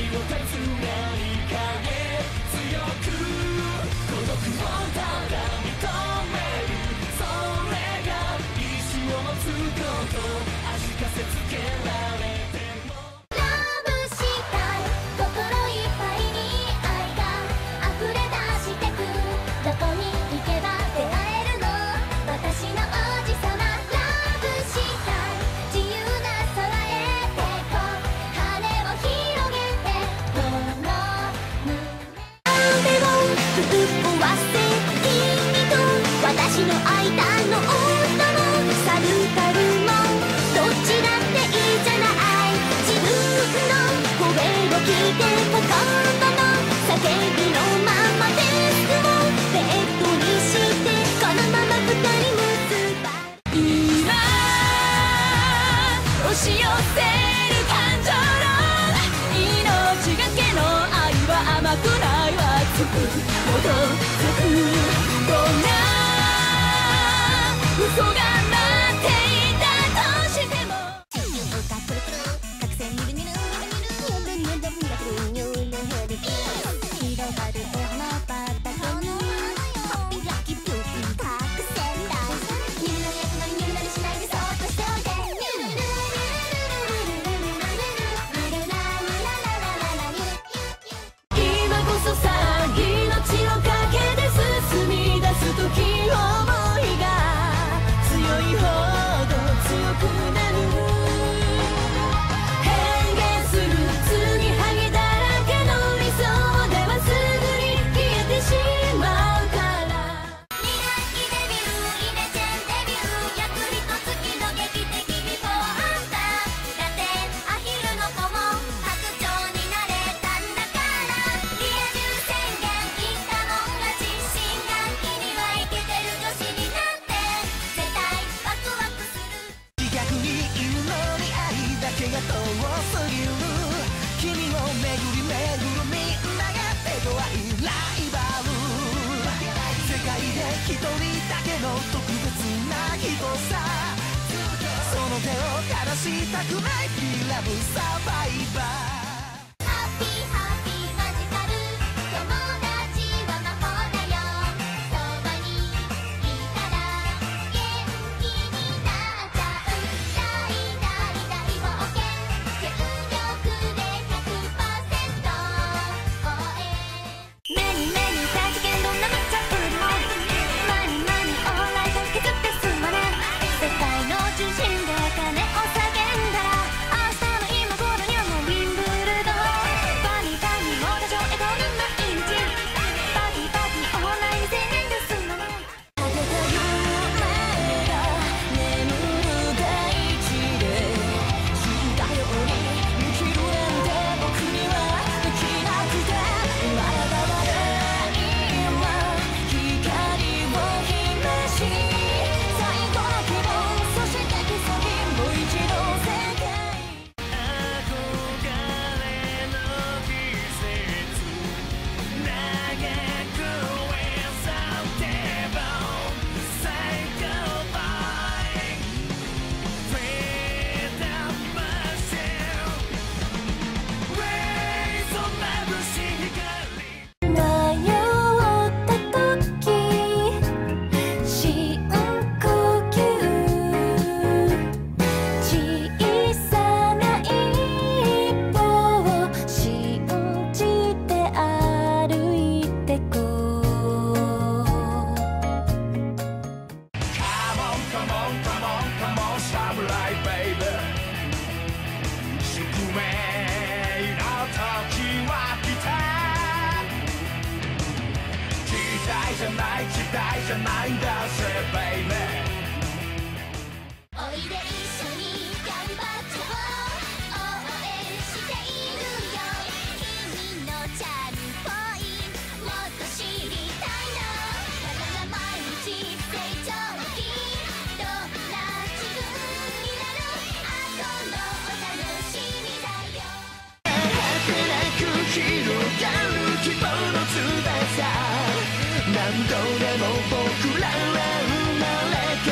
何度でも僕らは生まれ変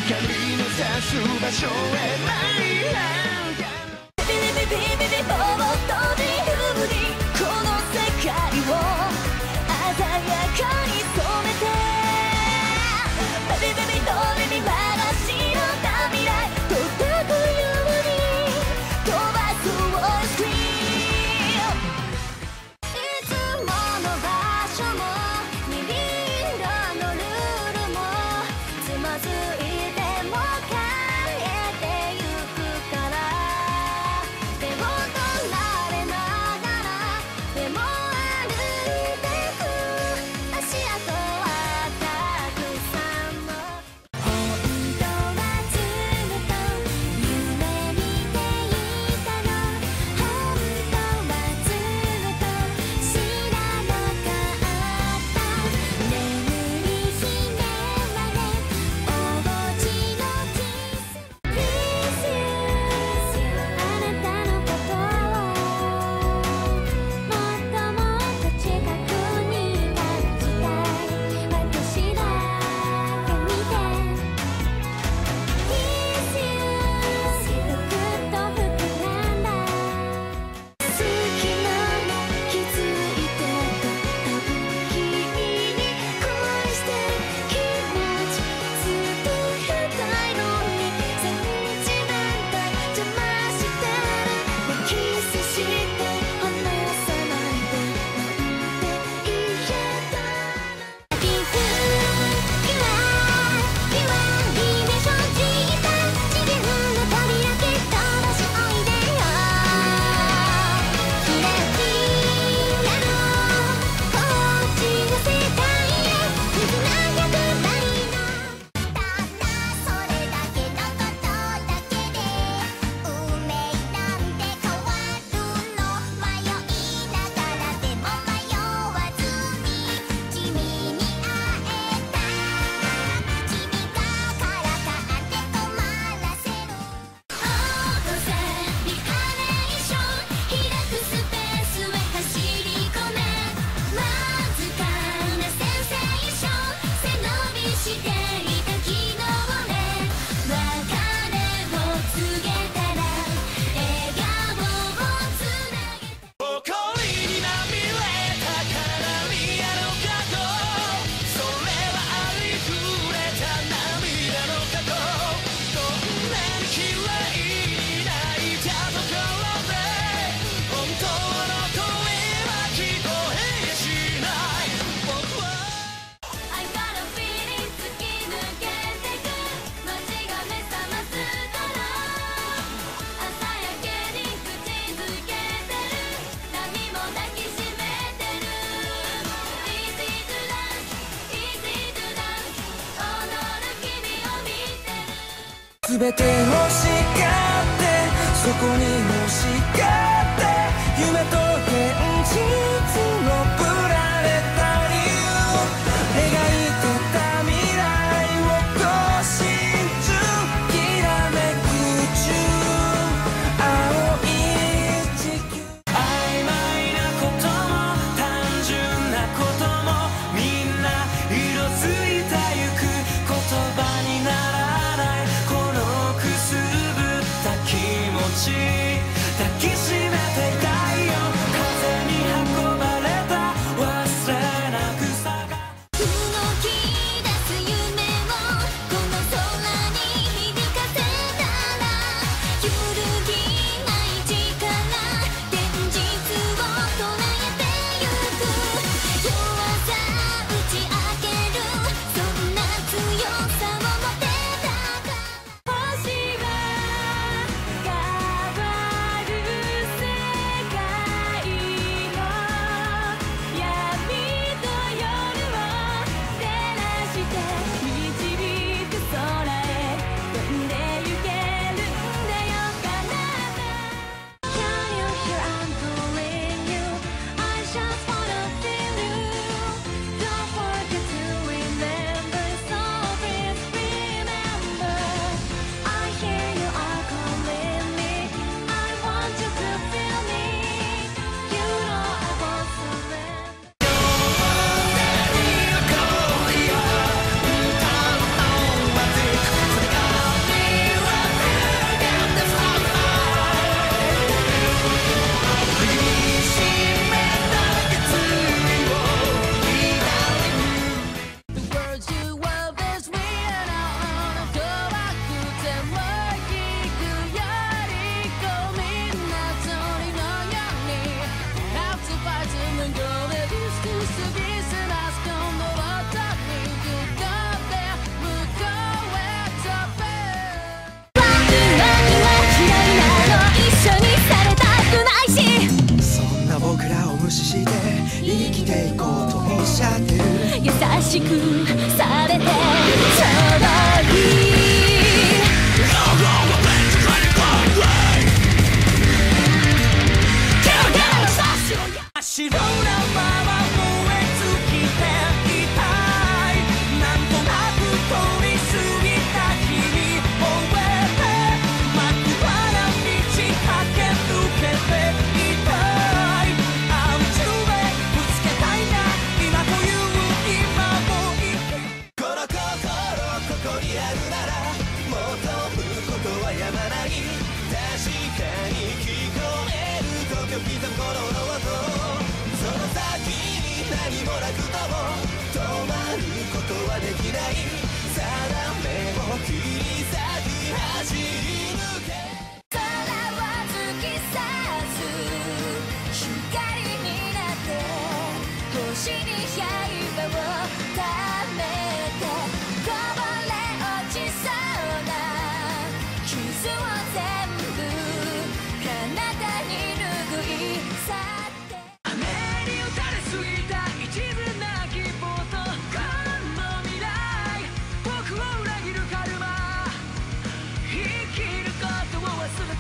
光の差す場所へ舞い上がるビビビビビビボートに振りこの世界を鮮やかに染めてビビビビドレミファが白な未来届くように飛ばすウォールスクリーンいつもの場所もみんなのルールもつまずいても変えてゆくから手を取られながらでも歩いてく足跡はたくさんの本当はずっと夢見ていたの本当はずっと知らなかった眠り姫までおうちのキス Please you あなたのことをもっともっと近くに感じたい私だけ見て Please you ぐっと膨らんだ好きなの気づいてた多分君に恋して気持ちずっと変たいのにセンチメンタル邪魔してるキスして離さないでなんて言えたのギフキラキラリで生じた自分の扉蹴っ飛ばしおいでよキラキラのこっちの世界へ水投げくらいのただそれだけのことだけで運命なんて変わるの迷いながらでも迷わずに君に会えた君がからかって困らせるオートセリハレーション開くスペースへ走り込めわずかなセンセーション背伸びしていた昨日ね別れを告げたら笑顔をつなげて誇りにまみれたカナリアの過去それはありふれた涙の過去どんなに綺麗に泣いたところで本当の声は聞こえやしない僕は I got a feeling 突き抜けてく街が目覚ますから朝焼けに口づけてる波も抱きしめてる Easy to dance Easy to dance 踊る君を見てるすべて欲しがってそこに欲しがって夢と現実のプラネタリウム描いてた未来をこう信じきらめく宇宙青い地球曖昧なことも単純なこともみんな色づいてゆく言葉にならないこのくすぶった気持ち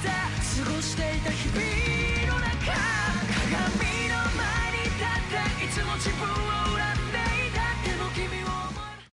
過ごしていた日々の中鏡の前に立っていつも自分